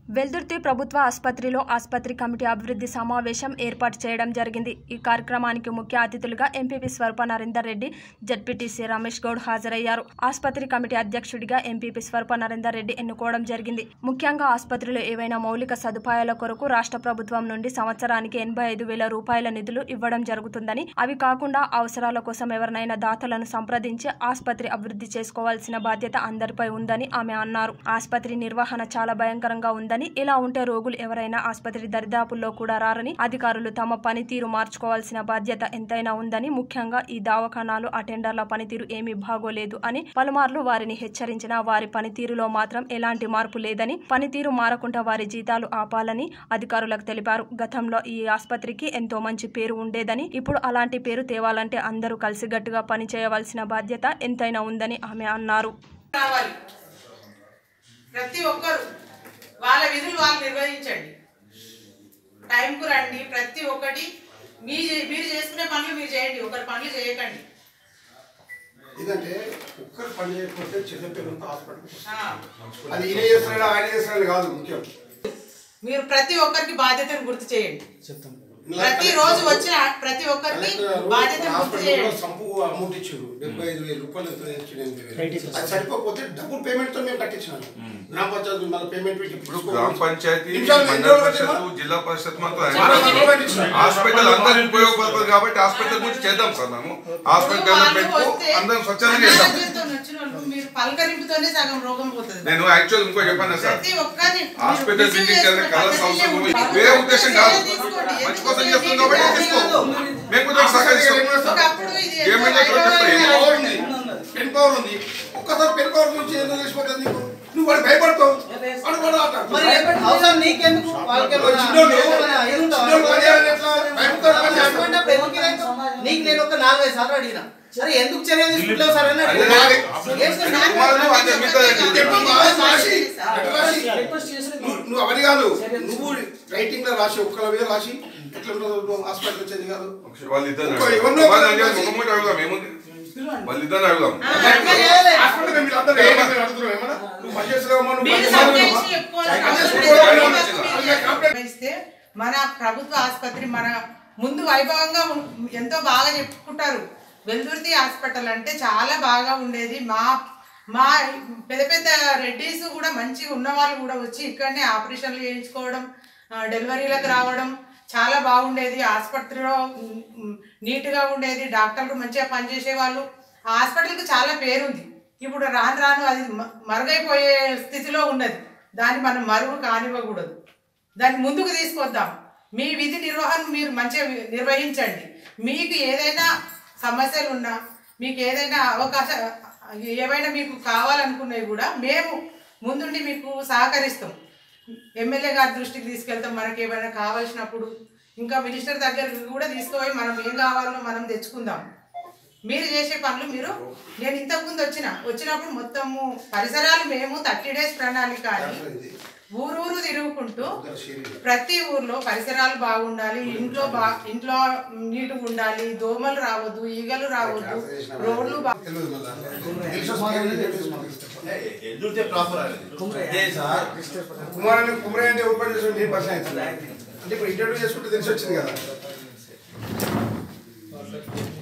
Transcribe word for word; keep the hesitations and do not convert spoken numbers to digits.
వెల్దుర్తి ప్రభుత్వ ఆసుపత్రిలో ఆసుపత్రి కమిటీ అభివృద్ధి సమావేశం ఏర్పాటు చేయడం జరిగింది. ఈ కార్యక్రమానికి ముఖ్య అతిథులుగా ఎంపీపీ స్వరూప నరేందర్ రెడ్డి, జెడ్పీటీసీ రమేష్ గౌడ్ హాజరయ్యారు. ఆసుపత్రి కమిటీ అధ్యక్షుడిగా ఎంపీపీ స్వరూప నరేందర్ రెడ్డి ఎన్నుకోవడం జరిగింది. ముఖ్యంగా ఆసుపత్రిలో ఏవైనా మౌలిక సదుపాయాల కొరకు రాష్ట్ర ప్రభుత్వం నుండి సంవత్సరానికి ఎనభై ఐదు వేల రూపాయల నిధులు ఇవ్వడం జరుగుతుందని, అవి కాకుండా అవసరాల కోసం ఎవరినైనా దాతలను సంప్రదించి ఆసుపత్రి అభివృద్ధి చేసుకోవాల్సిన బాధ్యత అందరిపై ఉందని ఆమె అన్నారు. ఆసుపత్రి నిర్వహణ చాలా భయంకరంగా ఉందని, ఇలా ఉంటే రోగులు ఎవరైనా ఆసుపత్రి దరిదాపుల్లో కూడా రారని, అధికారులు తమ పనితీరు మార్చుకోవాల్సిన బాధ్యత ఎంతైనా ఉందని, ముఖ్యంగా ఈ దవాఖానాలు అటెండర్ల పనితీరు ఏమీ బాగోలేదు అని పలుమార్లు వారిని హెచ్చరించినా వారి పనితీరులో మాత్రం ఎలాంటి మార్పు లేదని, పనితీరు మారకుండా వారి జీతాలు ఆపాలని అధికారులకు తెలిపారు. గతంలో ఈ ఆసుపత్రికి ఎంతో మంచి పేరు ఉండేదని, ఇప్పుడు అలాంటి పేరు తేవాలంటే అందరూ కలిసిగట్టుగా పనిచేయవలసిన బాధ్యత ఎంతైనా ఉందని ఆమె అన్నారు. ప్రతి ఒక్కరు వాళ్ళ విధులు వాళ్ళు నిర్వహించండి, టైంకు రండి. ప్రతి ఒక్కటి మీ మీరు చేసుకునే పనులు మీరు చేయండి, ఒకరి పనులు చేయకండి. ఎందుకంటే ఒక్కరు పని చేయకపోతే చిన్న పిల్లలతో హాస్పిటల్ అది ఈయన చేస్తున్నాడు ఆయన చేస్తున్నాడు కాదు, ముఖ్యం మీరు ప్రతి ఒక్కరికి బాధ్యతను గుర్తు చేయండి. ప్రతి రోజు వచ్చిన ప్రతి ఒక్కరికి బాధ్యతను గుర్తు చేయండి. సంపు అమౌంట్ ఇచ్చారు, డెబ్బై ఐదు వేల రూపాయలు అది సరిపోతే డబుల్ పేమెంట్ తో మేము కట్టించాము. గ్రామ పంచాయతీ మన పేమెంట్ ఇప్పుడు గ్రామ పంచాయతీ, జిల్లా పరిషత్ హాస్పిటల్ అందరికి ఉపయోగపడుతుంది కాబట్టి హాస్పిటల్ గురించి చేద్దాం సార్. మేము హాస్పిటల్ అందరం స్వచ్ఛందంగా మీరు పలకరింపుతోనే సగం రోగం పోతుంది. నేను యాక్చువల్ ఇంకో చెప్పాను సార్, హాస్పిటల్ బిల్డింగ్ కలర్ అవసరం వేరే ఉద్దేశం కాదు, మంచి కోసం చేస్తుంది కాబట్టి తీసుకో. మేము కూడా సహకరిస్తాం. పెన్ పవర్ ఉంది, ఒక్కసారి పెన్ పవర్ నుంచి ఏదో తెలిసిపోతుంది నీకు, నువ్వు వాడు భయపడతావు. నీకు నేను ఒక నాలుగైదు సార్లు అడిగినా, సరే ఎందుకు చర్య తీసుకుంటావు సార్ అని నువ్వు అవని కాదు, నువ్వు రైటింగ్ లో రాసి ఒక్కల మీద రాసి ఎట్లా ఉంటుందో హాస్పిటల్ వచ్చేది కాదు. వాళ్ళిద్దరు అడుగుదాం. మన ప్రభుత్వ ఆసుపత్రి మన ముందు వైభవంగా ఎంతో బాగా చెప్పుకుంటారు. వెల్దుర్తి హాస్పిటల్ అంటే చాలా బాగా ఉండేది. మా మా పెద్ద పెద్ద రెడ్డీస్ కూడా మంచిగా ఉన్న వాళ్ళు కూడా వచ్చి ఇక్కడనే ఆపరేషన్లు చేయించుకోవడం, డెలివరీలకు రావడం చాలా బాగుండేది. ఆసుపత్రిలో నీట్గా ఉండేది, డాక్టర్లు మంచిగా పనిచేసే వాళ్ళు. ఆ హాస్పిటల్కి చాలా పేరుంది. ఇప్పుడు రాను రాను అది మరుగైపోయే స్థితిలో ఉన్నది. దాన్ని మనం మరుగు కానివ్వకూడదు, దాన్ని ముందుకు తీసుకొద్దాం. మీ విధి నిర్వహణ మీరు మంచిగా నిర్వహించండి. మీకు ఏదైనా సమస్యలు ఉన్నా, మీకు ఏదైనా అవకాశం ఏవైనా మీకు కావాలనుకున్నవి కూడా మేము ముందుండి మీకు సహకరిస్తాం. ఎమ్మెల్యే గారి దృష్టికి తీసుకెళ్తాం. మనకి ఏమైనా కావాల్సినప్పుడు ఇంకా మినిస్టర్ దగ్గరికి కూడా తీసుకుపోయి మనం ఏం కావాలో మనం తెచ్చుకుందాం. మీరు చేసే పనులు మీరు నేను ఇంతకుముందు వచ్చిన వచ్చినప్పుడు మొత్తము పరిసరాలు మేము థర్టీ డేస్ ప్రణాళిక అని ఊరూరు తిరుగుకుంటూ ప్రతి ఊర్లో పరిసరాలు బాగుండాలి, ఇంట్లో బా ఇంట్లో నీటుగా ఉండాలి, దోమలు రావద్దు, ఈగలు రావద్దు, రోడ్లు కుమారాన్ని కుమరే అంటే ఓపెన్ చేసి పర్సన్ అంటే ఇప్పుడు ఇంటర్వ్యూ చేసుకుంటే తెలిసి వచ్చింది కదా.